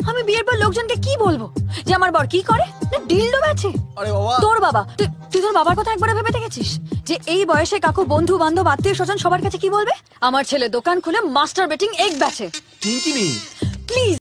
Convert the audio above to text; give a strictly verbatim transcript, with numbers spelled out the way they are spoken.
আমি বিয়ের পর লোকজনকে কি বলবো যে আমার বর কি করে, না ডিলডো বেচে? আরে বাবা, তোর বাবা, তুই তুই তোর বাবার কথা একবার ভেবে দেখেছিস যে এই বয়সে কাকু, বন্ধু বান্ধব, আত্মীয় স্বজন সবার কাছে কি বলবে? আমার ছেলে দোকান খুলে মাস্টার বেটিং এগ বেচে। কিঙ্কিনি প্লিজ